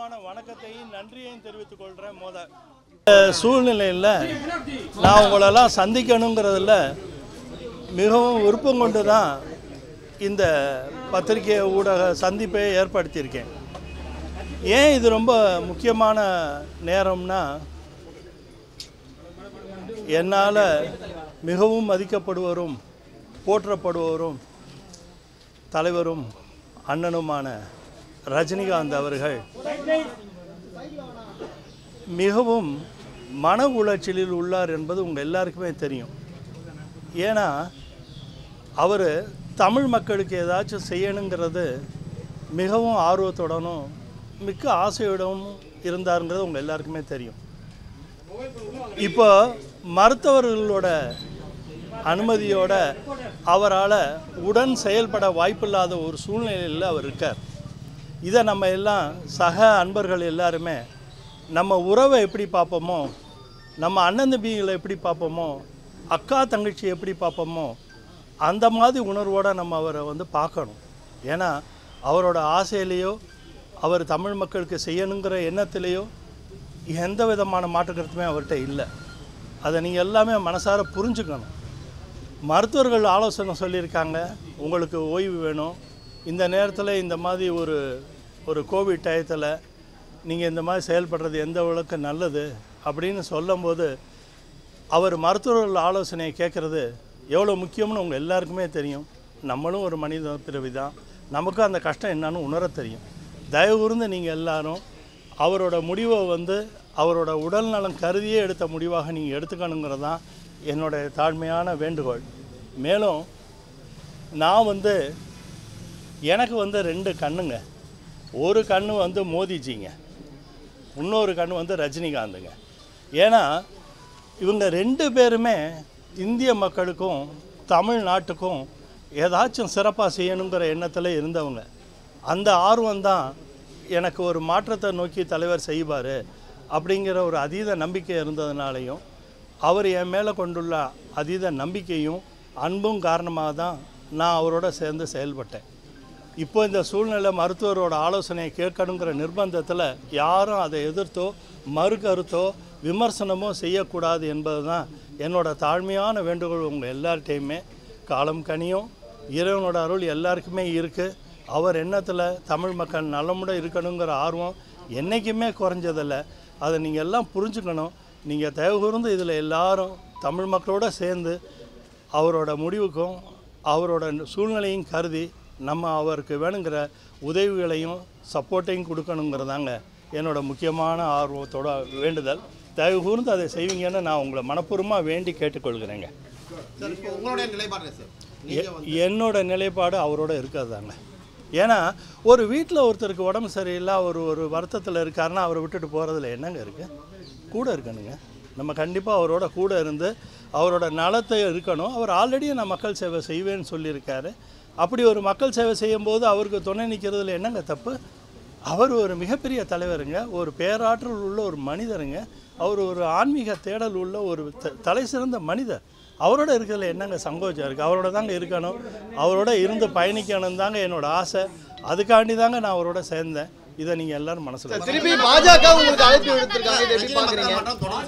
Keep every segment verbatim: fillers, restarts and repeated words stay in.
பணிவான வணக்கத்தையும் நன்றியையும் தெரிவித்துக் கொள்கிறேன். மோத சூழ்நிலையில் நான் உங்களெல்லாம் சந்திக்கணுங்கிறதுல மிகவும் விருப்பம் கொண்டு தான் இந்த பத்திரிகை ஊடக சந்திப்பை ஏற்படுத்தியிருக்கேன். ஏன் இது ரொம்ப முக்கியமான நேரம்னா, என்னால் மிகவும் மதிக்கப்படுவரும் போற்றப்படுவரும் தலைவரும் அண்ணனுமான ரஜினிகாந்த் அவர்கள் மிகவும் மன உளைச்சலில் உள்ளார் என்பது உங்கள் எல்லாருக்குமே தெரியும். ஏன்னா அவர் தமிழ் மக்களுக்கு ஏதாச்சும் செய்யணுங்கிறது மிகவும் ஆர்வத்துடனும் மிக்க ஆசையுடனும் இருந்தாருங்கிறது உங்கள் எல்லாருக்குமே தெரியும். இப்போ மருத்துவர்களோட அனுமதியோட அவரால் உடன் செயல்பட வாய்ப்பில்லாத ஒரு சூழ்நிலையில் அவர் இருக்கார். இதை நம்ம எல்லாம் சக அன்பர்கள் எல்லாருமே நம்ம உறவை எப்படி பார்ப்போமோ, நம்ம அண்ணன் தம்பிகளை எப்படி பார்ப்போமோ, அக்கா தங்கச்சி எப்படி பார்ப்போமோ, அந்த மாதிரி உணர்வோடு நம்ம அவரை வந்து பார்க்கணும். ஏன்னா அவரோட ஆசையிலேயோ அவர் தமிழ் மக்களுக்கு செய்யணுங்கிற எண்ணத்திலேயோ எந்த விதமான மாற்றுக்கருத்துமே அவர்கிட்ட இல்லை. அதை நீங்கள் எல்லாமே மனசார புரிஞ்சுக்கணும். மருத்துவர்கள் ஆலோசனை சொல்லியிருக்காங்க, உங்களுக்கு ஓய்வு வேணும், இந்த நேரத்தில் இந்த மாதிரி ஒரு ஒரு கோவிட் டயத்தில் நீங்கள் இந்த மாதிரி செயல்படுறது எந்த அளவுக்கு நல்லது அப்படின்னு சொல்லும்போது அவர் மருத்துவர்கள் ஆலோசனையை கேட்குறது எவ்வளோ முக்கியம்னு உங்கள் எல்லாருக்குமே தெரியும். நம்மளும் ஒரு மனித பிறவி தான், நமக்கும் அந்த கஷ்டம் என்னன்னு உணர தெரியும். தயவு கூர்ந்து நீங்கள் எல்லாரும் அவரோட முடிவை வந்து அவரோட உடல் நலம் கருதியே எடுத்த முடிவாக நீங்கள் எடுத்துக்கணுங்கிறது தான் என்னுடைய தாழ்மையான வேண்டுகோள். மேலும் நான் வந்து எனக்கு வந்து ரெண்டு கண்ணுங்க. ஒரு கண்ணு வந்து மோதிஜிங்க, இன்னொரு கண்ணு வந்து ரஜினிகாந்துங்க. ஏன்னா இவங்க ரெண்டு பேருமே இந்திய மக்களுக்கும் தமிழ்நாட்டுக்கும் ஏதாச்சும் சிறப்பாக செய்யணுங்கிற எண்ணத்தில் இருந்தவங்க. அந்த ஆர்வம்தான் எனக்கு ஒரு மாற்றத்தை நோக்கி தலைவர் செய்வார் அப்படிங்கிற ஒரு அதீத நம்பிக்கை இருந்ததுனாலையும் அவர் என் மேலே கொண்டுள்ள அதீத நம்பிக்கையும் அன்பும் காரணமாக தான் நான் அவரோட சேர்ந்து செயல்பட்டேன். இப்போ இந்த சூழ்நிலை மருத்துவரோட ஆலோசனையை கேட்கணுங்கிற நிர்பந்தத்தில் யாரும் அதை எதிர்த்தோ மறுகருத்தோ விமர்சனமோ செய்யக்கூடாது என்பது தான் என்னோட தாழ்மையான வேண்டுகோள். உங்கள் எல்லார்ட்டையுமே காலம் கனியும், இறைவனோட அருள் எல்லாருக்குமே இருக்குது. அவர் எண்ணத்தில் தமிழ் மக்கள் நலமுடன் இருக்கணுங்கிற ஆர்வம் என்றைக்குமே குறைஞ்சதில்லை. அதை நீங்கள் எல்லாம் புரிஞ்சுக்கணும். நீங்கள் தயவு கூர்ந்து இதில் எல்லாரும் தமிழ் மக்களோடு சேர்ந்து அவரோட முடிவுக்கும் அவரோட சூழ்நிலையும் கருதி நம்ம அவருக்கு வேணுங்கிற உதவிகளையும் சப்போர்ட்டையும் கொடுக்கணுங்கிறதாங்க என்னோட முக்கியமான ஆர்வத்தோட வேண்டுதல். தயவு கூர்ந்து அதை செய்வீங்கன்னு நான் உங்களை மனப்பூர்வமாக வேண்டி கேட்டுக்கொள்கிறேங்க. என்னோட நிலைப்பாடு அவரோட இருக்கிறது தாங்க. ஏன்னா ஒரு வீட்டில் ஒருத்தருக்கு உடம்பு சரியில்லை, அவர் ஒரு வருத்தத்தில் இருக்காருன்னா அவரை விட்டுட்டு போகிறதுல என்னங்க இருக்குது? கூட இருக்கணுங்க. நம்ம கண்டிப்பாக அவரோட கூட இருந்து அவரோட நலத்தை இருக்கணும். அவர் ஆல்ரெடி நான் மக்கள் சேவை செய்வேன்னு சொல்லியிருக்காரு. அப்படி ஒரு மக்கள் சேவை செய்யும்போது அவருக்கு துணை நிற்கிறதுல என்னங்க தப்பு? அவர் ஒரு மிகப்பெரிய தலைவருங்க, ஒரு பேராற்றல் உள்ள ஒரு மனிதருங்க, அவர் ஒரு ஆன்மீக தேடல் உள்ள ஒரு த தலை சிறந்த மனிதர். அவரோட இருக்கிறதுல என்னங்க சங்கோச்சம் இருக்குது? அவரோட தாங்க இருக்கணும், அவரோட இருந்து பயணிக்கணும் தாங்க என்னோடய ஆசை. அதுக்காண்டி தாங்க நான் அவரோட சேர்ந்தேன். இதை நீங்கள் எல்லாரும் மனசில் திருப்பி பாஜக உங்களுக்கு அழைப்பு விடுத்திருக்காங்க, இதை எப்படி பார்க்குறீங்க?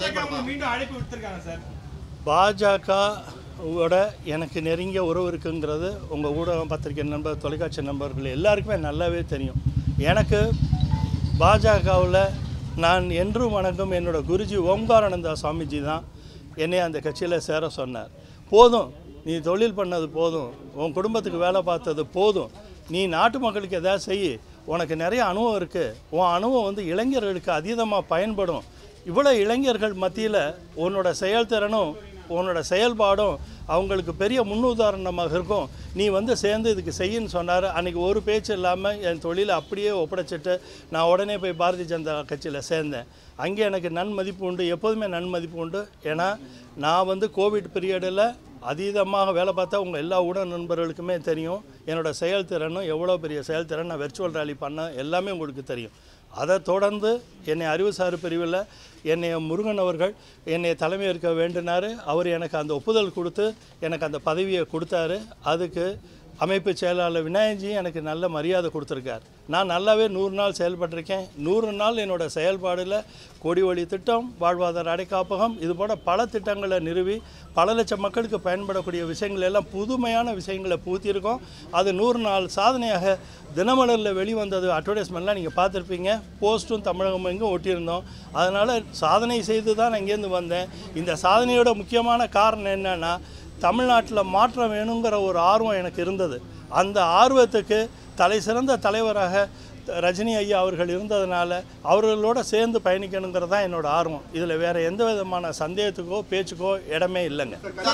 பாஜகவோட எனக்கு நெருங்கிய உறவு இருக்குங்கிறது உங்கள் ஊடகம் பத்திரிகை நண்பர் தொலைக்காட்சி நண்பர்கள் எல்லாருக்குமே நல்லாவே தெரியும். எனக்கு பாஜகவில் நான் என்றும் வணங்கும் என்னோடய குருஜி ஓம்காரானந்தா சுவாமிஜி தான் என்னை அந்த கட்சியில் சேர சொன்னார். போதும், நீ தொழில் பண்ணது போதும், உன் குடும்பத்துக்கு வேலை பார்த்தது போதும், நீ நாட்டு மக்களுக்கு எதாவது செய், உனக்கு நிறைய அனுபவம் இருக்குது, உன் அனுபவம் வந்து இளைஞர்களுக்கு அதீதமாக பயன்படும், இவ்வளோ இளைஞர்கள் மத்தியில் உன்னோட செயல்திறனும் உன்னோட செயல்பாடும் அவங்களுக்கு பெரிய முன்னுதாரணமாக இருக்கும், நீ வந்து சேர்ந்து இதுக்கு செய்யின்னு சொன்னார். அன்றைக்கி ஒரு பேச்சு இல்லாமல் என் தொழிலை அப்படியே ஒப்படைச்சிட்டு நான் உடனே போய் பாரதிய ஜனதா கட்சியில் சேர்ந்தேன். அங்கே எனக்கு நன்மதிப்பு உண்டு, எப்போதுமே நன்மதிப்பு உண்டு. ஏன்னா நான் வந்து கோவிட் பீரியடில் அதீதமாக வேலை பார்த்தா உங்கள் எல்லா ஊடக நண்பர்களுக்குமே தெரியும். என்னோடய செயல்திறனும் எவ்வளோ பெரிய செயல்திறன், நான் வெர்ச்சுவல் ரேலி பண்ண எல்லாமே உங்களுக்கு தெரியும். அதை தொடர்ந்து என்னை அறிவுசார் பிரிவில் என்னை முருகன் அவர்கள் என்னை தலைமை ஏற்க வேண்டினார். அவர் எனக்கு அந்த ஒப்புதல் கொடுத்து எனக்கு அந்த பதவியை கொடுத்தாரு. அதுக்கு அமைப்பு செயலாளர் விநாயகஜி எனக்கு நல்ல மரியாதை கொடுத்துருக்கார். நான் நல்லாவே நூறு நாள் செயல்பட்டிருக்கேன். நூறு நாள் என்னோடய செயல்பாடில் கொடி வழி திட்டம், வாழ்வாதார அடைக்காப்பகம், இது போல பல திட்டங்களை நிறுவி பல லட்சம் மக்களுக்கு பயன்படக்கூடிய விஷயங்கள் எல்லாம் புதுமையான விஷயங்களை பூத்திருக்கோம். அது நூறு நாள் சாதனையாக தினமலரில் வெளிவந்தது அட்வர்டைஸ்மெண்ட்லாம் நீங்கள் பார்த்துருப்பீங்க. போஸ்ட்டும் தமிழகம் எங்கும் ஒட்டியிருந்தோம். அதனால் சாதனை செய்து தான் நான் இங்கேருந்து வந்தேன். இந்த சாதனையோட முக்கியமான காரணம் என்னென்னா, தமிழ்நாட்டில் மாற்றம் வேணுங்கிற ஒரு ஆர்வம் எனக்கு இருந்தது. அந்த ஆர்வத்துக்கு தலை சிறந்த தலைவராக ரஜினி ஐயா அவர்கள் இருந்ததுனால அவர்களோட சேர்ந்து பயணிக்கணுங்கிறது தான் என்னோட ஆர்வம். இதில் வேறு எந்த விதமான சந்தேகத்துக்கோ பேச்சுக்கோ இடமே இல்லைங்க.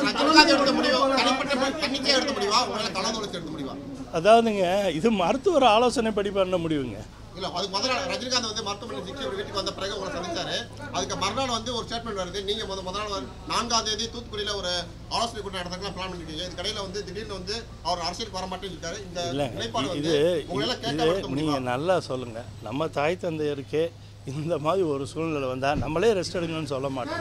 அதாவதுங்க, இது மருத்துவர் ஆலோசனைப்படி பண்ண முடியுங்க. இல்ல அது முதல்ல ரஜினிகாந்த் வந்து மருத்துவமனை சிகிச்சை வீட்டுக்கு வந்த பிறகு உங்களை சந்திச்சாரு. அதுக்கு மறுநாள் வந்து ஒரு ஸ்டேட்மெண்ட் வருது. நீங்க முத முதல் நாள் நான்காம் தேதி தூத்துக்குடியில ஒரு ஆலோசனை கூட்டம் நடத்தலாம் பிளான் பண்ணிருக்கீங்க. இது கடையில வந்து திடீர்னு வந்து அவர் அரசியலுக்கு வர மாட்டேங்கிறாரு. இந்த நிலைப்பாடு வந்து உங்களால கேட்க நீங்க நல்லா சொல்லுங்க. நம்ம தாய் தந்தையருக்கே இந்த மாதிரி ஒரு சூழ்நிலை வந்தா நம்மளே ரெஸ்ட் எடுக்கணும்னு சொல்ல மாட்டோம்.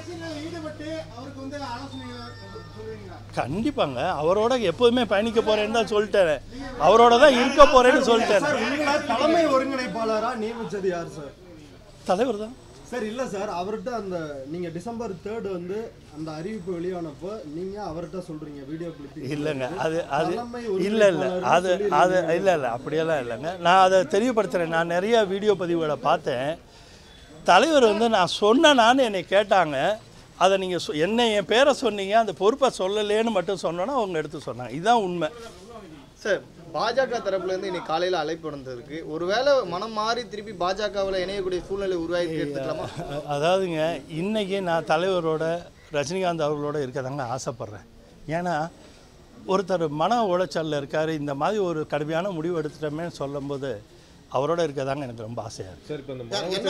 கண்டிப்பாங்க, அவரோட எப்போதுமே பயணிக்க போறேன்னு தான் சொல்லிட்டேன். அவரோட தான் இருக்க போறேன்னு சொல்லிட்டேன். தலைமை ஒருங்கிணைப்பாளரா நியமிச்சது யார் சார்? தலைவர் தான் சார். இல்ல சார், அவர்கிட்ட அந்த நீங்க டிசம்பர் தேர்ட் வந்து அந்த அறிவிப்பு வெளியானப்போ நீங்க அவர்கிட்ட சொல்றீங்க வீடியோ கிளிப் இல்லைங்க. அது அது இல்லை இல்லை அது அது இல்லை இல்லை அப்படியெல்லாம் இல்லைங்க. நான் அதை தெரியப்படுத்துகிறேன். நான் நிறையா வீடியோ பதிவுகளை பார்த்தேன். தலைவர் வந்து நான் சொன்னேனான்னு என்னை கேட்டாங்க. அதை நீங்கள் சொ என்ன என் பேரை சொன்னீங்க, அந்த பொறுப்பை சொல்லலேன்னு மட்டும் சொன்னோன்னா அவங்க எடுத்து சொன்னாங்க. இதுதான் உண்மை சார். பாஜக தரப்புலேருந்து இன்னைக்கு காலையில் அழைப்பு நடந்திருக்கு. ஒருவேளை மனம் மாறி திருப்பி பாஜகவில் இணையக்கூடிய சூழ்நிலை உருவாக்கி எடுத்துக்கலாமா? அதாவதுங்க, இன்றைக்கி நான் தலைவரோட ரஜினிகாந்த் அவர்களோட இருக்கதாங்க ஆசைப்பட்றேன். ஏன்னா ஒருத்தர் மன உளைச்சலில் இருக்கார். இந்த மாதிரி ஒரு கடுமையான முடிவு எடுத்துட்டோமேன்னு சொல்லும்போது அவரோட இருக்கதாங்க எனக்கு ரொம்ப ஆசையாக இருக்குது.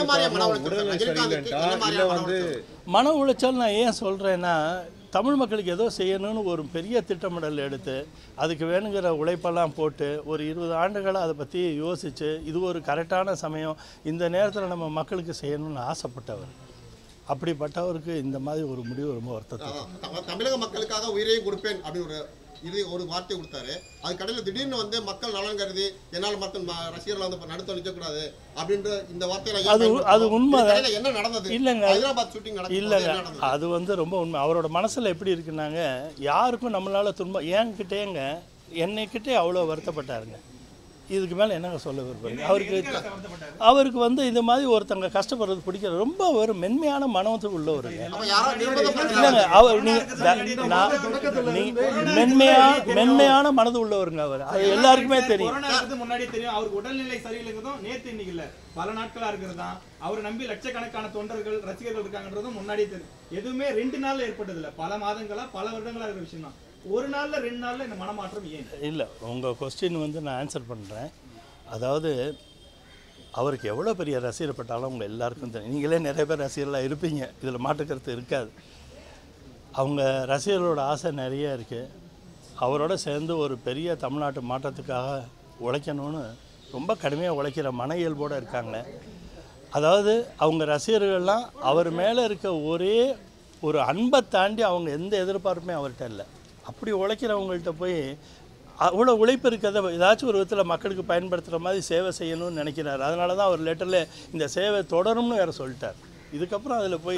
மன உளைச்சல் நான் ஏன் சொல்கிறேன்னா, தமிழ் மக்களுக்கு ஏதோ செய்யணும்னு ஒரு பெரிய திட்டமிடல் எடுத்து அதுக்கு வேணுங்கிற உழைப்பெல்லாம் போட்டு ஒரு இருபது ஆண்டுகளாக அதை பற்றி யோசித்து இது ஒரு கரெக்டான சமயம், இந்த நேரத்தில் நம்ம மக்களுக்கு செய்யணும்னு ஆசைப்பட்டவர். அப்படிப்பட்டவருக்கு இந்த மாதிரி ஒரு முடிவு ரொம்ப வருத்தத்தை. தமிழக மக்களுக்காக உயிரையும் கொடுப்பேன் அப்படின்னு ஒரு இது ஒரு வார்த்தை கொடுத்தாரு. அது கடையில் திடீர்னு வந்து மக்கள் நலன் கருதி என்னால் மக்கள் ரசிகர்கள் வந்து நடுத்த நிற்கக்கூடாது அப்படின்ற இந்த வார்த்தையில அது அது உண்மை என்ன நடந்தது? இல்லைங்க, ஹைதராபாத் ஷூட்டிங் நடக்குது. இல்லைங்க, அது வந்து ரொம்ப உண்மை. அவரோட மனசில் எப்படி இருக்குன்னாங்க, யாருக்கும் நம்மளால் துன்பம் என்கிட்டேங்க என்னைக்கிட்டே அவ்வளோ வருத்தப்பட்டாருங்க. இதுக்கு மேலே என்னங்க சொல்ல விரும்புறீங்க? அவருக்கு அவருக்கு வந்து இந்த மாதிரி ஒருத்தங்க கஷ்டப்படுறது பிடிக்கிறது. ரொம்ப ஒரு மென்மையான மனத்து உள்ளவருங்க. இல்லைங்க, அவர் நீ மென்மையா மென்மையான மனது உள்ளவருங்க. அவர் அது எல்லாருக்குமே தெரியும். முன்னாடி தெரியும் அவருக்கு உடல்நிலை சரியில்லைங்கிறதும் நேற்று இன்னைக்கு இல்லை, பல நாட்களா இருக்கிறதான். அவர் நம்பி லட்சக்கணக்கான தொண்டர்கள் ரசிகர்கள் இருக்காங்கன்றதும் முன்னாடியே தெரியும். எதுவுமே ரெண்டு நாள்ல ஏற்பட்டது இல்லை, பல மாதங்களா பல வருடங்களா இருக்கிற விஷயம் தான். ஒரு நாளில் ரெண்டு நாளில் இந்த மனமாற்றம் ஏன்? இல்லை, உங்கள் கொஸ்டின் வந்து நான் ஆன்சர் பண்ணுறேன். அதாவது அவருக்கு எவ்வளோ பெரிய ரசிகர் பட்டாலும் உங்கள் எல்லாருக்கும் தெரியும். நீங்களே நிறைய பேர் ரசிகர்களாக இருப்பீங்க, இதில் மாற்றுக்கருத்து இருக்காது. அவங்க ரசிகர்களோட ஆசை நிறைய இருக்குது. அவரோட சேர்ந்து ஒரு பெரிய தமிழ்நாட்டு மாற்றத்துக்காக உழைக்கணும்னு ரொம்ப கடுமையாக உழைக்கிற மன இயல்போடு இருக்காங்க. அதாவது அவங்க ரசிகர்கள்லாம் அவர் மேலே இருக்க ஒரே ஒரு அன்பை தாண்டி அவங்க எந்த எதிர்பார்ப்புமே அவர்கிட்ட இல்லை. அப்படி உழைக்கிறவங்கள்ட்ட போய் அவ்வளோ உழைப்பு இருக்கிறத ஏதாச்சும் ஒரு விதத்தில் மக்களுக்கு பயன்படுத்துகிற மாதிரி சேவை செய்யணும்னு நினைக்கிறார். அதனால தான் அவர் லெட்டரில் இந்த சேவை தொடரும்னு வேறு சொல்லிட்டார். இதுக்கப்புறம் அதில் போய்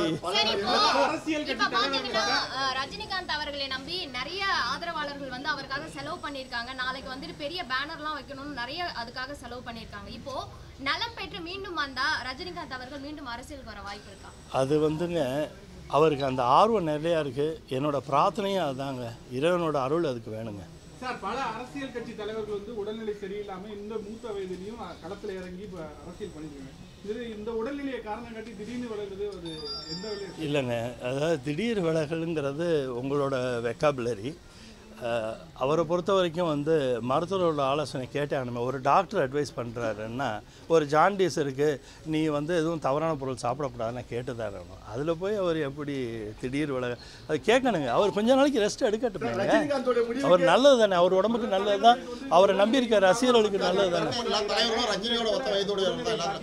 ரஜினிகாந்த் அவர்களை நம்பி நிறைய ஆதரவாளர்கள் வந்து அவருக்காக செலவு பண்ணியிருக்காங்க. நாளைக்கு வந்துட்டு பெரிய பேனர்லாம் வைக்கணும்னு நிறைய அதுக்காக செலவு பண்ணியிருக்காங்க. இப்போ நலம் பெற்று மீண்டும் வந்தா ரஜினிகாந்த் அவர்கள் மீண்டும் அரசியலுக்கு வர வாய்ப்பு இருக்கா? அது வந்துங்க, அவருக்கு அந்த ஆர்வம் நிறையா இருக்குது. என்னோட பிரார்த்தனையும் அதுதாங்க, இறைவனோட அருள் அதுக்கு வேணுங்க. சார், பல அரசியல் கட்சி தலைவர்கள் வந்து உடல்நிலை சரியில்லாமல் இந்த மூத்த வயதிலையும் களத்தில் இறங்கி இப்போ அரசியல் பண்ணிருக்காங்க. இது இந்த உடல்நிலையை காரணம் காட்டி திடீர்னு விலகுது, அது எந்த விலை? இல்லைங்க, அதாவது திடீர் விலகலுங்கிறது உங்களோட வெக்காபுலரி. அவரை பொறுத்த வரைக்கும் வந்து மருத்துவரோட ஆலோசனை கேட்டாங்க. ஒரு டாக்டர் அட்வைஸ் பண்ணுறாருன்னா, ஒரு ஜாண்டிஸ் இருக்குது, நீ வந்து எதுவும் தவறான பொருள் சாப்பிடக்கூடாதுன்னு கேட்டு தான் இருக்கணும். அதில் போய் அவர் எப்படி திடீர் விலக அது கேட்கணுங்க. அவர் கொஞ்ச நாளைக்கு ரெஸ்ட் எடுக்கட்டும். அவர் நல்லது தானே, அவர் உடம்புக்கு நல்லது தான், அவரை நம்பி இருக்க ரசிகர்களுக்கு நல்லது தானே. ரஜினியோட ஒத்த வயதோடு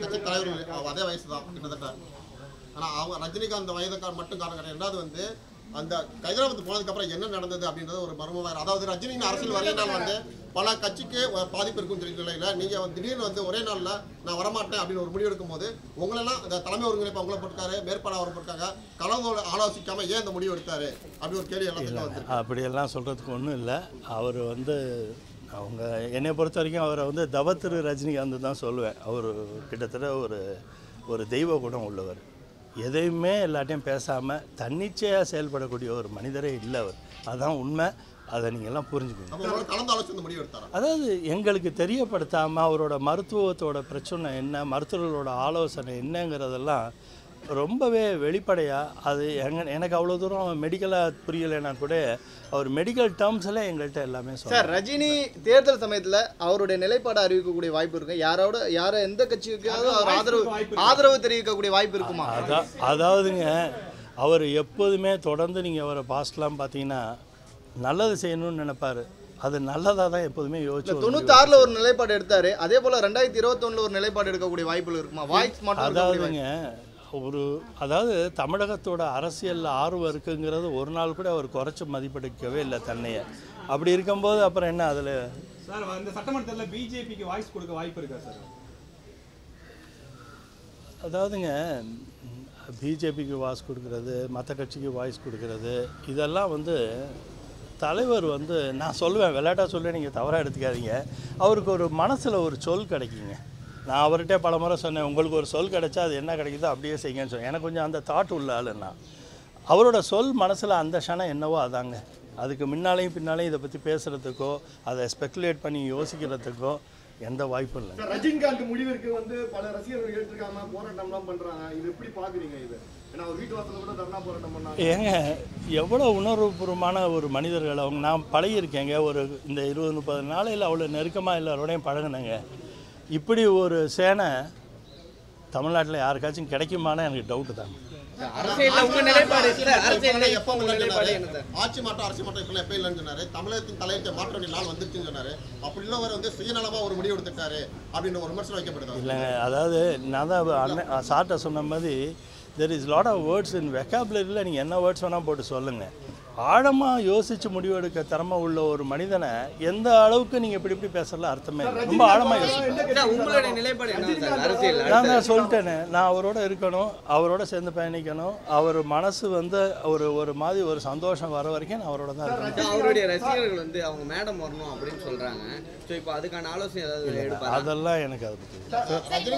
தலைவர்கள் அதே வயசு தான் கிட்டத்தட்ட. ஆனால் அவங்க ரஜினிகாந்த் வயதுக்கார் மட்டும் காரணம் கிடையாது. ரெண்டாவது வந்து அந்த ஹைதராபாத் போனதுக்கப்புறம் என்ன நடந்தது அப்படின்றது ஒரு மர்மமாக. அதாவது ரஜினியின் அரசியல் வரையினால் வந்து பல கட்சிக்கு பாதிப்பு இருக்கும் தெரியும் நிலையில் நீங்கள் வந்து திடீர்னு வந்து ஒரே நாளில் நான் வரமாட்டேன் அப்படின்னு ஒரு முடிவு எடுக்கும் போது உங்களெல்லாம் அந்த தலைமை ஒருங்கிணைப்பு அவங்கள போட்டுருக்காரு, மேற்பாடு அவர் போட்டிருக்காங்க, கலந்து ஆலோசிக்காமல் ஏன் இந்த முடிவு எடுத்தாரு அப்படி ஒரு கேள்வி எல்லாத்துக்கும் வந்து. அப்படியெல்லாம் சொல்கிறதுக்கு ஒன்றும் இல்லை. அவர் வந்து அவங்க என்னை பொறுத்த வரைக்கும் அவரை வந்து தவத்திரு ரஜினிகாந்த் தான் சொல்லுவேன். அவர் கிட்டத்தட்ட ஒரு ஒரு தெய்வ குணம் உள்ளவர். எதையுமே எல்லாட்டையும் பேசாமல் தன்னிச்சையாக செயல்படக்கூடிய ஒரு மனிதரே இல்லை அவர். அதுதான் உண்மை. அதை நீங்கள்லாம் புரிஞ்சுக்கணும். கலந்து ஆலோசனை முடிவு எடுத்தாரா? அதாவது எங்களுக்கு தெரியப்படுத்தாமல் அவரோட மருத்துவத்தோட பிரச்சனை என்ன, மருத்துவர்களோட ஆலோசனை என்னங்கிறதெல்லாம் ரொம்பவே வெளிப்படையாக அது எங்க எனக்கு அவ்வளோ தூரம் மெடிக்கலாக புரியலைன்னா கூட அவர் மெடிக்கல் டேர்ம்ஸில் எங்கள்கிட்ட எல்லாமே சார். சொல்றாரு. ரஜினி தேர்தல் சமயத்தில் அவருடைய நிலைப்பாடு அறிவிக்கக்கூடிய வாய்ப்பு இருக்கு. யாரோட யார எந்த கட்சிக்காவது அவர் ஆதரவு ஆதரவு தெரிவிக்கக்கூடிய வாய்ப்பு இருக்குமா? அதான் அதாவதுங்க அவர் எப்போதுமே தொடர்ந்து நீங்கள் அவரை பாஸ்ட்லாம் பார்த்தீங்கன்னா நல்லது செய்யணும்னு நினைப்பார். அது நல்லதாக தான் எப்போதுமே யோசிச்சு. தொண்ணூத்தாறுல ஒரு நிலைப்பாடு எடுத்தாரு. அதே போல ரெண்டாயிரத்தி இருபத்தொன்னுல ஒரு நிலைப்பாடு எடுக்கக்கூடிய வாய்ப்புகள் இருக்குமா? வாய்ஸ் மட்டும் அதாவதுங்க ஒரு அதாவது தமிழகத்தோட அரசியல் ஆர்வம் இருக்குங்கிறது ஒரு நாள் கூட அவர் குறைச்சி மதிப்பெடுக்கவே இல்லை தன்னையை. அப்படி இருக்கும்போது அப்புறம் என்ன அதில் சார் இந்த சட்டமன்றத்தில் பிஜேபிக்கு வாய்ஸ் கொடுக்க வாய்ப்பு இருக்கா சார்? அதாவதுங்க பிஜேபிக்கு வாய்ஸ் கொடுக்கறது, மற்ற கட்சிக்கு வாய்ஸ் கொடுக்கறது, இதெல்லாம் வந்து தலைவர் வந்து நான் சொல்லுவேன், விளையாட்டாக சொல்லுவேன், நீங்கள் தவறாக எடுத்துக்காதீங்க. அவருக்கு ஒரு மனசில் ஒரு சொல் கிடைக்குங்க. நான் அவர்கிட்ட பல முறை சொன்னேன், உங்களுக்கு ஒரு சொல் கிடைச்சா அது என்ன கிடைக்குதோ அப்படியே செய்யுங்கன்னு சொன்னேன். எனக்கு கொஞ்சம் அந்த தாட் உள்ள ஆளுன்னா அவரோட சொல் மனசில் அந்த க்ஷணம் என்னவோ அதாங்க. அதுக்கு முன்னாலேயும் பின்னாலேயும் இதை பற்றி பேசுகிறதுக்கோ அதை ஸ்பெக்குலேட் பண்ணி யோசிக்கிறதுக்கோ எந்த வாய்ப்பும் இல்லை. ரஜினிகாந்த் முடிவிற்கு வந்து பல ரசிகர்கள் ஏற்றுக்காம போராட்டம்லாம் பண்றாங்க. இது எப்படி பாக்குறீங்க? இது ஏன்னா வீட்டு வாசல்ல கூட தர்ணா போராட்டம் பண்ணாங்க. ஏங்க எவ்வளோ உணர்வுபூர்வமான ஒரு மனிதர்கள் அவங்க. நான் பழகியிருக்கேங்க ஒரு இந்த இருபது முப்பது நாளையில் அவ்வளோ நெருக்கமாக எல்லாரோடையும் பழகினேங்க. இப்படி ஒரு சேனை தமிழ்நாட்டில் யாருக்காச்சும் கிடைக்குமான்னு எனக்கு டவுட்டு தாங்க. ஆட்சி மாற்றம் அரசு மாற்றம் இப்ப எப்ப இல்லைன்னு சொன்னாரு. தமிழகத்தின் தலையிட்ட மாற்றம் நாள் வந்துருச்சுன்னு சொன்னாரு. அப்படி இல்லவர் வந்து சுயநலமா ஒரு முடிவு எடுத்துட்டாரு அப்படின்னு ஒரு விமர்சனம் வைக்கப்படுது. இல்லைங்க அதாவது நான் தான் அண்ணன் சார்ட்ட சொன்ன மாதிரி there is lot of words in வெக்காபுலரியில் நீங்கள் என்ன வேர்ட்ஸ் வேணால் போட்டு சொல்லுங்கள். ஆழமாக யோசித்து முடிவெடுக்க திறமை உள்ள ஒரு மனிதனை எந்த அளவுக்கு நீங்கள் இப்படி இப்படி பேசல அர்த்தமே இல்லை. ரொம்ப ஆழமாக யோசிக்கணும். நான் தான் சொல்லிட்டேனே, நான் அவரோட இருக்கணும், அவரோட சேர்ந்து பயணிக்கணும். அவர் மனசு வந்து ஒரு ஒரு மாதிரி ஒரு சந்தோஷம் வர வரைக்கும் நான் அவரோட தான் இருக்கணும். அவருடைய ரசிகர்கள் வந்து அவங்க மேடம் வரணும் அப்படின்னு சொல்கிறாங்க. ஸோ இப்போ அதுக்கான ஆலோசனை ஏதாவது எடுப்பாங்க? அதெல்லாம் எனக்கு அதை பற்றி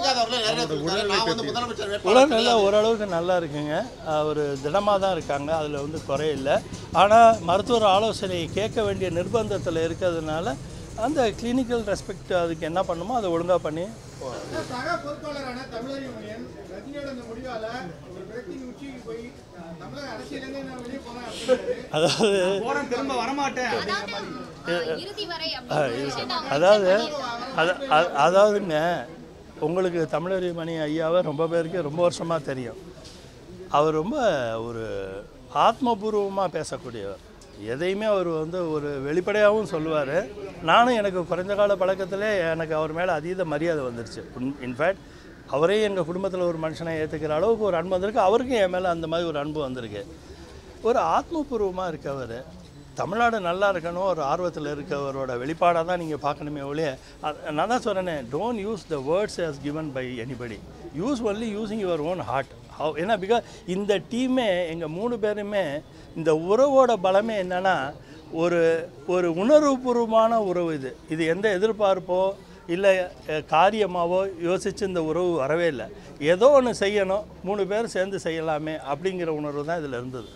முதலமைச்சர் உடல்நிலை ஓரளவுக்கு நல்லா இருக்குங்க. அவர் திடமாக தான் இருக்காங்க, அதில் வந்து குறையில்லை. ஆனால் மருத்துவர் ஆலோசனையை கேட்க வேண்டிய நிர்பந்தத்தில் இருக்கிறதுனால அந்த கிளினிக்கல் ரெஸ்பெக்ட் அதுக்கு என்ன பண்ணுமோ அதை ஒழுங்காக பண்ணி. சக பொறுப்பாளரான தமிழர் யூனியன் ரஜினியோட இந்த முடிவால ஒரு பிரச்சனை உச்சிக்கு போய் தமிழக அரசியலேருந்து நான் வெளியே போனேன், அதாவது திரும்ப வரமாட்டேன். இறுதி வரை அப்படி அதாவது அதாவதுங்க உங்களுக்கு தமிழர் மணி ஐயாவை ரொம்ப பேருக்கு ரொம்ப வருஷமாக தெரியும். அவர் ரொம்ப ஒரு ஆத்மபூர்வமாக பேசக்கூடியவர். எதையுமே அவர் வந்து ஒரு வெளிப்படையாகவும் சொல்லுவார். நானும் எனக்கு குறைஞ்ச கால பழக்கத்திலே எனக்கு அவர் மேலே அதீத மரியாதை வந்துருச்சு. இன்ஃபேக்ட் அவரே எங்கள் குடும்பத்தில் ஒரு மனுஷனை ஏற்றுக்கிற அளவுக்கு ஒரு அன்பு வந்திருக்கு. அவருக்கும் என் மேலே அந்த மாதிரி ஒரு அன்பு வந்திருக்கு. ஒரு ஆத்மபூர்வமாக இருக்கவர். தமிழ்நாடு நல்லா இருக்கணும் ஒரு ஆர்வத்தில் இருக்கவரோட வெளிப்பாடாக தான் நீங்கள் பார்க்கணுமே ஒழிய நான் தான் சொல்கிறேனே, don't use the words as given by anybody, use only using your own heart. How ஏன்னா பிகாஸ் இந்த டீமே எங்கள் மூணு பேருமே இந்த உறவோட பலமே என்னென்னா ஒரு ஒரு உணர்வுபூர்வமான உறவு. இது இது எந்த எதிர்பார்ப்போ இல்லை காரியமாகவோ யோசித்து இந்த உறவு வரவே இல்லை. ஏதோ ஒன்று செய்யணும், மூணு பேர் சேர்ந்து செய்யலாமே அப்படிங்கிற உணர்வு தான் இதில் இருந்தது.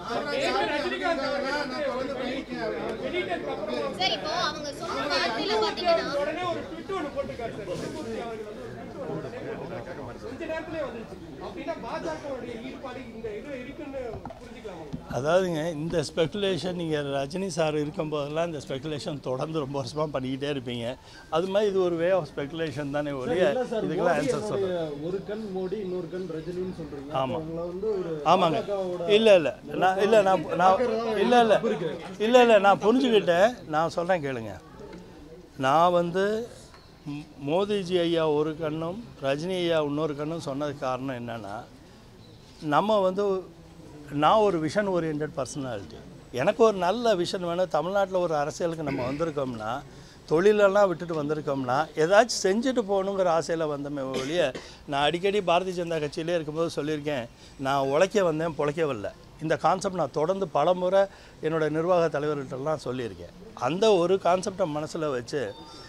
சரி, இப்போ அவங்க சொன்ன வார்த்தையில பாத்தீங்கன்னா அதாவதுங்க இந்த ஸ்பெக்குலேஷன் நீங்கள் ரஜினி சார் இருக்கும்போதெல்லாம் இந்த ஸ்பெக்குலேஷன் தொடர்ந்து ரொம்ப வருஷமாக பண்ணிக்கிட்டே இருப்பீங்க. அது மாதிரி இது ஒரு வே ஆஃப் ஸ்பெக்குலேஷன் தானே ஒழிய இதுக்கெல்லாம் ஆன்சர் சொல்கிறேன். ஒரு கண் மோடி இன்னொரு கண் ரஜினின்னு சொல்கிறீங்க. ஆமாம் வந்து ஒரு ஆமாங்க. இல்லை இல்லை நான் இல்லை நான் நான் இல்லை இல்லை இல்லை இல்லை நான் புரிஞ்சுக்கிட்டேன். நான் சொல்கிறேன் கேளுங்க. நான் வந்து மோதிஜி ஐயா ஒரு கண்ணும் ரஜினி ஐயா இன்னொரு கண்ணும் சொன்னதுக்கு காரணம் என்னென்னா, நம்ம வந்து நான் ஒரு விஷன் ஓரியன்ட் பர்சனாலிட்டி. எனக்கு ஒரு நல்ல விஷன் வேணும். தமிழ்நாட்டில் ஒரு அரசியலுக்கு நம்ம வந்திருக்கோம்னா, தொழிலெல்லாம் விட்டுட்டு வந்திருக்கோம்னா ஏதாச்சும் செஞ்சுட்டு போகணுங்கிற ஆசையில் வந்தமே ஒழிய, நான் அடிக்கடி பாரதிய ஜனதா கட்சியிலே இருக்கும்போது சொல்லியிருக்கேன், நான் உழைக்க வந்தேன் பொழைக்க வரல. இந்த கான்செப்ட் நான் தொடர்ந்து பல முறை என்னோடய நிர்வாக தலைவர்கள்ட்டெல்லாம் சொல்லியிருக்கேன். அந்த ஒரு கான்செப்டை மனசில் வச்சு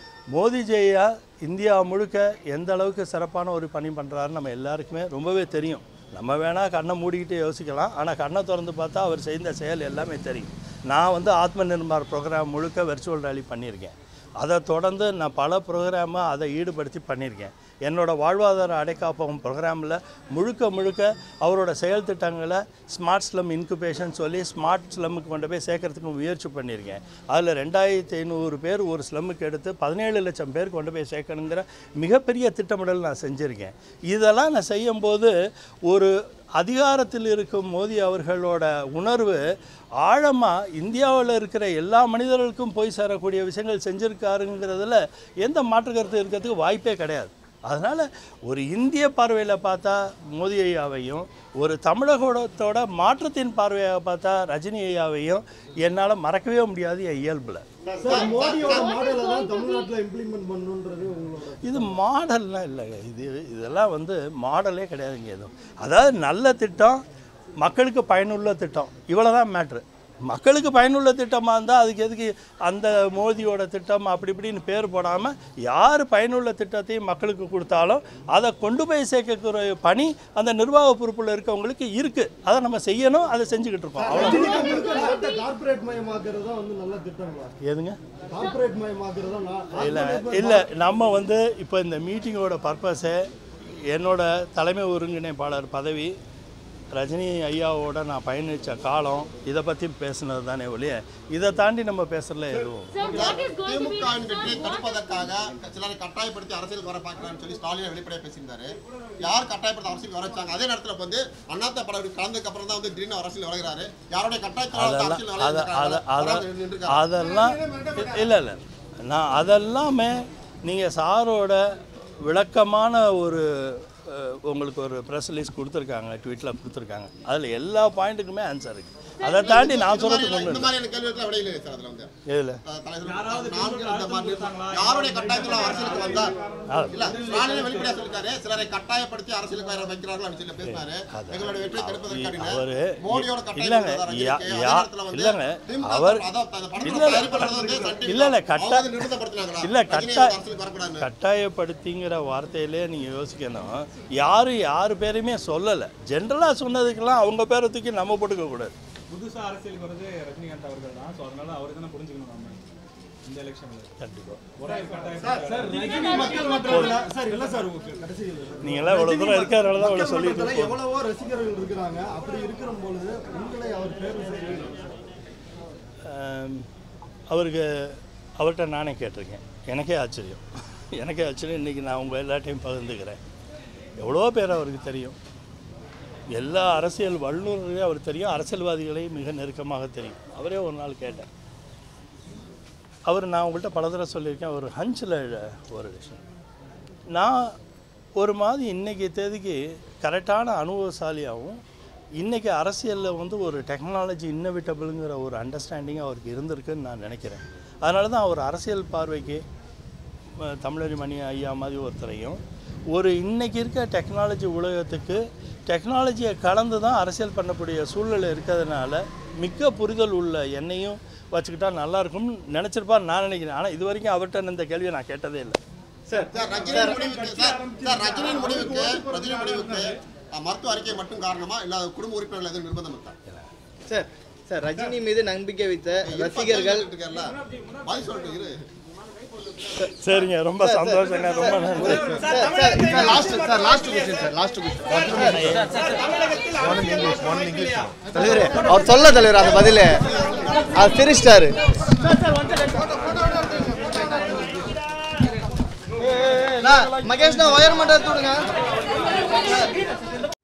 மோடிஜியா இந்தியா முழுக்க எந்த அளவுக்கு சிறப்பான ஒரு பணி பண்ணுறாருன்னு நம்ம எல்லாருக்குமே ரொம்பவே தெரியும். நம்ம வேணால் கண்ணை மூடிக்கிட்டு யோசிக்கலாம், ஆனால் கண்ணை திறந்து பார்த்தா அவர் செய்த செயல் எல்லாமே தெரியும். நான் வந்து ஆத்ம நிர்பார் ப்ரோக்ராம் முழுக்க வெர்ச்சுவல் ரேலி பண்ணியிருக்கேன். அதை தொடர்ந்து நான் பல ப்ரோக்ராமை அதை ஈடுபடுத்தி பண்ணியிருக்கேன். என்னோடய வாழ்வாதார அடைக்காப்பகம் ப்ரோக்ராமில் முழுக்க முழுக்க அவரோட செயல் திட்டங்களை ஸ்மார்ட் ஸ்லம் இன்குபேஷன் சொல்லி ஸ்மார்ட் ஸ்லம்முக்கு கொண்டு போய் சேர்க்கறதுக்கு முயற்சி பண்ணியிருக்கேன். அதில் ரெண்டாயிரத்தி ஐநூறு பேர் ஒரு ஸ்லம்முக்கு எடுத்து பதினேழு லட்சம் பேர் கொண்டு போய் சேர்க்கணுங்கிற மிகப்பெரிய திட்டமிடல் நான் செஞ்சுருக்கேன். இதெல்லாம் நான் செய்யும்போது ஒரு அதிகாரத்தில் இருக்கும் மோடி அவர்களோட உணர்வு ஆழமாக இந்தியாவில் இருக்கிற எல்லா மனிதர்களுக்கும் போய் சேரக்கூடிய விஷயங்கள் செஞ்சுருக்காருங்கிறதுல எந்த மாற்று கருத்து இருக்கிறதுக்கு வாய்ப்பே கிடையாது. அதனால் ஒரு இந்திய பார்வையில் பார்த்தா மோடி ஐயாவையும், ஒரு தமிழகத்தோட மாற்றத்தின் பார்வையாக பார்த்தா ரஜினி ஐயாவையும் என்னால் மறக்கவே முடியாது என் இயல்பில். மோடியோட மாடலை தான் தமிழ்நாட்டில் இம்ப்ளிமெண்ட் பண்ணுன்றது உங்களோட இது மாடல்லாம் இல்லைங்க. இது இதெல்லாம் வந்து மாடலே கிடையாதுங்க எதுவும். அதாவது நல்ல திட்டம், மக்களுக்கு பயனுள்ள திட்டம், இவ்வளோ தான் மேட்ரு. மக்களுக்கு பயனுள்ள திட்டமாக இருந்தால் அதுக்கு எதுக்கு அந்த மோடியோட திட்டம் அப்படி இப்படின்னு பேர் போடாமல் யார் பயனுள்ள திட்டத்தையும் மக்களுக்கு கொடுத்தாலும் அதை கொண்டு போய் சேர்க்கக்கூடிய பணி அந்த நிர்வாக பொறுப்பில் இருக்கவங்களுக்கு இருக்குது. அதை நம்ம செய்யணும், அதை செஞ்சுக்கிட்டு இருக்கோம். அவ்வளோ கார்ப்பரேட் மயமாக்குறது தான் வந்து நல்ல திட்டங்களா? எதுங்க கார்ப்பரேட் மயமாக்குறது தான் இல்லை இல்லை நம்ம வந்து இப்போ இந்த மீட்டிங்கோட பர்பஸே என்னோட தலைமை ஒருங்கிணைப்பாளர் பதவி, ரஜினி ஐயாவோட நான் பயணித்த காலம், இதை பற்றி பேசுனது தானே ஒழிய இதை தாண்டி நம்ம பேசுறதுல எதுவும். திமுகவின் வெற்றியை தடுப்பதற்காக சிலரை கட்டாயப்படுத்தி அரசியலுக்கு வர பார்க்கலாம்னு சொல்லி ஸ்டாலின் வெளிப்படையாக பேசியிருந்தாரு. யார் கட்டாயப்படுத்தி அரசியலுக்கு வர வச்சாங்க? அதே நேரத்தில் வந்து அண்ணாத்த படம் கலந்ததுக்கு அப்புறம் தான் வந்து திடீர்னு அரசியல் வளர்கிறாரு. யாருடைய கட்டாயத்தால் அதெல்லாம் இல்லை இல்லை நான் அதெல்லாமே நீங்கள் சாரோட விளக்கமான ஒரு உங்களுக்கு ஒரு ப்ரெஸ் ரிலீஸ் கொடுத்துருக்காங்க, ட்வீட்டில் கொடுத்துருக்காங்க. அதில் எல்லா பாயிண்ட்டுக்குமே ஆன்சர் இருக்குது. அதை தாண்டி நான் சொல்கிறதுக்கு ஒன்று இந்த மாதிரியான கேள்விகளுக்கு விட இல்லை சார். அதில் வந்து எதில் யாருடைய கட்டாயத்தில் அரசியலுக்கு வந்தார் இல்லை ஸ்டாலின் வெளிப்படையாக சொல்லிட்டாரு. சிலரை கட்டாயப்படுத்தி அரசியலுக்கு வர வைக்கிறார்கள் அப்படின்னு சொல்லி பேசினாரு. எங்களுடைய வெற்றியை தடுப்பதற்கு அவர் மோடியோட இல்லைங்க இல்லைங்க அவர் இல்லை இல்லை கட்டா இல்லை கட்டா கட்டாயப்படுத்திங்கிற வார்த்தையிலே நீங்கள் யோசிக்கணும். யாரும் யார் பேரையுமே சொல்லலை, ஜென்ரலாக சொன்னதுக்கெல்லாம் அவங்க பேரை தூக்கி நம்ம போட்டுக்க கூடாது. புதுசாக அரசியலுக்கு வருது ரஜினிகாந்த் அவர்கள் தான். ஸோ அதனால அவர் தானே புரிஞ்சுக்கணும் நம்ம இந்த எலெக்ஷனில். கண்டிப்பாக நீங்களாம் இவ்வளோ தூரம் இருக்கிறதுனால தான் இவ்வளோ சொல்லிட்டு எவ்வளவோ ரசிகர்கள் இருக்கிறாங்க. அப்படி இருக்கிற பொழுது உங்களை அவர் பேர் அவருக்கு அவர்கிட்ட நானே கேட்டிருக்கேன். எனக்கே ஆச்சரியம் எனக்கே ஆச்சரியம் இன்றைக்கி நான் உங்கள் எல்லாட்டையும் பகிர்ந்துக்கிறேன். எவ்வளோ பேர் அவருக்கு தெரியும், எல்லா அரசியல் வல்லுநர்களையும் அவர் தெரியும், அரசியல்வாதிகளையும் மிக நெருக்கமாக தெரியும். அவரே ஒரு நாள் கேட்டேன். அவர் நான் உங்கள்கிட்ட பல தடவை சொல்லியிருக்கேன், ஒரு ஹஞ்சில் ஒரு விஷயம். நான் ஒரு மாதிரி இன்றைக்கி தேதிக்கு கரெக்டான அனுபவசாலியாகவும் இன்றைக்கி அரசியலில் வந்து ஒரு டெக்னாலஜி இன்னோவேட்டபிளுங்கிற ஒரு அண்டர்ஸ்டாண்டிங் அவருக்கு இருந்திருக்குன்னு நான் நினைக்கிறேன். அதனால தான் அவர் அரசியல் பார்வைக்கு தமிழறி மணி ஐயா மாதிரி ஒருத்தரையும், ஒரு இன்றைக்கி இருக்க டெக்னாலஜி உலகத்துக்கு டெக்னாலஜியை கலந்து தான் அரசியல் பண்ணக்கூடிய சூழ்நிலை இருக்கிறதுனால மிக்க புரிதல் உள்ள என்னையும் வச்சுக்கிட்டா நல்லாயிருக்கும்னு நினச்சிருப்பார் நான் நினைக்கிறேன். ஆனால் இது வரைக்கும் அவர்கிட்ட இந்த கேள்வியை நான் கேட்டதே இல்லை. சார் ரஜினியின் முடிவுக்கு சார் ரஜினியின் முடிவுக்கு ரஜினி முடிவுக்கு மருத்துவ அறிக்கை மட்டும் காரணமா இல்லை குடும்ப உறுப்பினர்கள் எதுவும் நிர்பந்தம் இருக்கா? சார் சார் ரஜினி மீது நம்பிக்கை வைத்த ரசிகர்கள் பதில் சொல்லிட்டு இரு. சரிங்க, ரொம்ப சந்தோஷங்க, ரொம்ப நன்றி. Last sir last question sir last தலைவரே அவர் சொல்ல தலைவர் அந்த பதில அது சிரிஸ்டார் மகேஷ்னா ஒயர் மட்டும் எடுத்து விடுங்க.